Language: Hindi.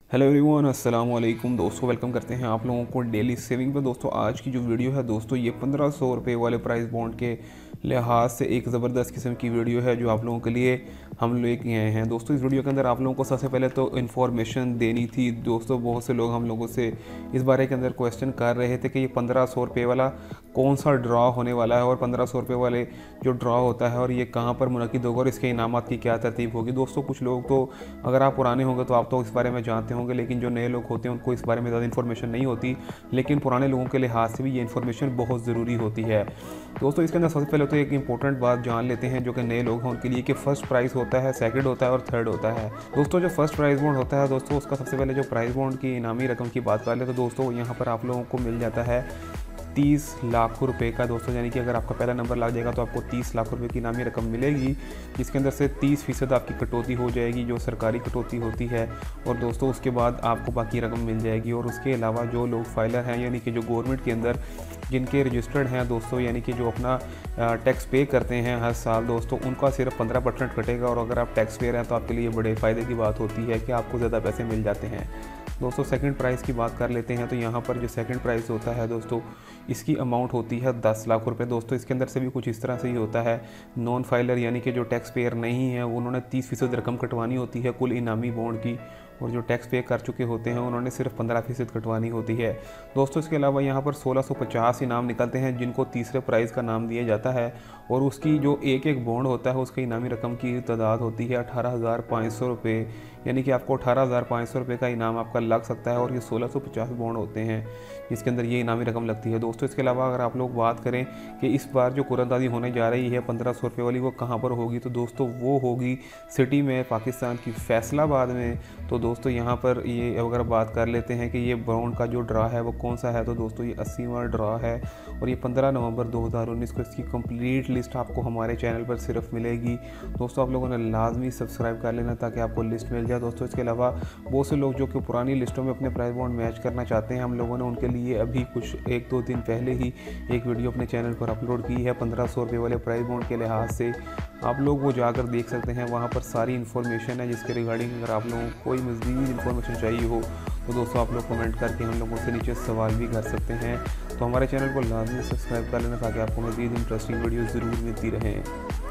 हेलो एवरीवन, अस्सलाम वालेकुम दोस्तों। वेलकम करते हैं आप लोगों को डेली सेविंग पे। दोस्तों आज की जो वीडियो है दोस्तों, ये 1500 रुपये वाले प्राइस बॉन्ड के लिहाज से एक ज़बरदस्त किस्म की वीडियो है जो आप लोगों के लिए हम लेके आए हैं। दोस्तों इस वीडियो के अंदर आप लोगों को सबसे पहले तो इन्फॉर्मेशन देनी थी। दोस्तों बहुत से लोग हम लोगों से इस बारे के अंदर क्वेश्चन कर रहे थे कि ये 1500 रुपये वाला कौन सा ड्रॉ होने वाला है और 1500 रुपये वाले जो ड्रॉ होता है और ये कहाँ पर मुनक़िद होगा और इसके इनामात की क्या तरतीब होगी। दोस्तों कुछ लोग तो, अगर आप पुराने होंगे तो आप तो इस बारे में जानते होंगे, लेकिन जो नए लोग होते हैं उनको इस बारे में ज़्यादा इन्फॉर्मेशन नहीं होती। लेकिन पुराने लोगों के लिहाज से भी ये इन्फॉर्मेशन बहुत ज़रूरी होती है। दोस्तों इसके अंदर सबसे पहले तो एक इंपॉर्टेंट बात जान लेते हैं जो कि नए लोग हैं उनके लिए, कि फ़र्स्ट प्राइज़ होता है, सेकंड होता है और थर्ड होता है। दोस्तों जो फर्स्ट प्राइज़ बॉन्ड होता है दोस्तों, उसका सबसे पहले जो प्राइज़ बॉन्ड की इनामी रकम की बात कर ले तो दोस्तों यहाँ पर आप लोगों को मिल जाता है 30 लाख रुपए का। दोस्तों यानी कि अगर आपका पहला नंबर लग जाएगा तो आपको 30 लाख रुपए की इनामी रकम मिलेगी, जिसके अंदर से 30% आपकी कटौती हो जाएगी जो सरकारी कटौती होती है, और दोस्तों उसके बाद आपको बाकी रकम मिल जाएगी। और उसके अलावा जो लोग फाइलर हैं यानी कि जो गवर्नमेंट के अंदर जिनके रजिस्टर्ड हैं दोस्तों, यानी कि जो अपना टैक्स पे करते हैं हर साल दोस्तों, उनका सिर्फ 15% कटेगा। और अगर आप टैक्स पेयर हैं तो आपके लिए बड़े फ़ायदे की बात होती है कि आपको ज़्यादा पैसे मिल जाते हैं। दोस्तों सेकंड प्राइज़ की बात कर लेते हैं तो यहाँ पर जो सेकंड प्राइज़ होता है दोस्तों, इसकी अमाउंट होती है 10 लाख रुपए। दोस्तों इसके अंदर से भी कुछ इस तरह से ही होता है। नॉन फाइलर यानी कि जो टैक्स पेयर नहीं है उन्होंने 30% रकम कटवानी होती है कुल इनामी बॉन्ड की, और जो टैक्स पे कर चुके होते हैं उन्होंने सिर्फ 15% कटवानी होती है। दोस्तों इसके अलावा यहाँ पर 1650 इनाम निकलते हैं जिनको तीसरे प्राइज़ का नाम दिया जाता है, और उसकी जो एक एक बॉन्ड होता है उसकी इनामी रकम की तादाद होती है 18,500 रुपये। यानी कि आपको 18,500 रुपये का इनाम आपका लग सकता है, और ये 1650 बॉन्ड होते हैं जिसके अंदर ये इनामी रकम लगती है। दोस्तों इसके अलावा अगर आप लोग बात करें कि इस बार जो कुरानदाजी होने जा रही है 1500 रुपये वाली, वो कहाँ पर होगी, तो दोस्तों वो होगी सिटी में, पाकिस्तान की फैसलाबाद में। तो दोस्तों यहाँ पर ये अगर बात कर लेते हैं कि ये बॉन्ड का जो ड्रा है वो कौन सा है, तो दोस्तों ये 80वां ड्रा है, और ये 15 नवंबर 2019 को इसकी कंप्लीट लिस्ट आपको हमारे चैनल पर सिर्फ मिलेगी। दोस्तों आप लोगों ने लाजमी सब्सक्राइब कर लेना ताकि आपको लिस्ट मिल जाए। दोस्तों इसके अलावा बहुत से लोग जो कि पुरानी लिस्टों में अपने प्राइस बॉन्ड मैच करना चाहते हैं, हम लोगों ने उनके लिए अभी कुछ 1-2 दिन पहले ही एक वीडियो अपने चैनल पर अपलोड की है 1500 रुपये वाले प्राइस बॉन्ड के लिहाज से। आप लोग वो जाकर देख सकते हैं, वहाँ पर सारी इन्फॉर्मेशन है जिसके रिगार्डिंग अगर आप लोगों को कोई मज़ीद इन्फॉर्मेशन चाहिए हो तो दोस्तों आप लोग कमेंट करके हम लोगों से नीचे सवाल भी कर सकते हैं। तो हमारे चैनल को लाजमी सब्सक्राइब कर लेना ताकि आपको मज़ीद इंटरेस्टिंग वीडियो ज़रूर मिलती रहें।